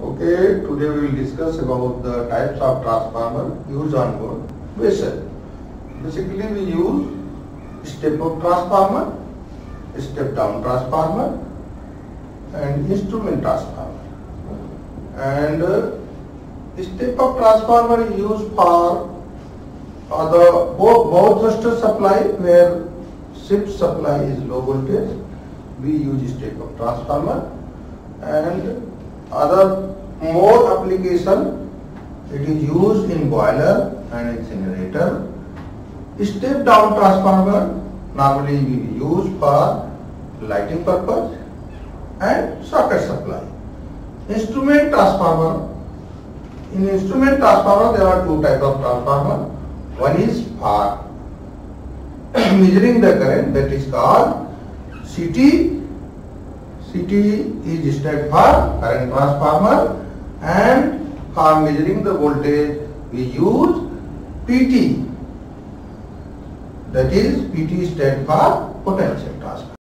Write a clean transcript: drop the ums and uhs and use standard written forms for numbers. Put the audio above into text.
Okay, today we will discuss about the types of transformer used on board vessel. Basically we use step-up transformer, step-down transformer and instrument transformer. And step-up transformer is used for the both thruster supply, where ship supply is low voltage. We use step-up transformer, and other more application it is used in boiler and incinerator. Step down transformer normally we use for lighting purpose and socket supply. Instrument transformer. In instrument transformer there are two types of transformer. One is for measuring the current, that is called CT. CT is stood for current transformer, and for measuring the voltage we use PT, that is PT stood for potential transformer.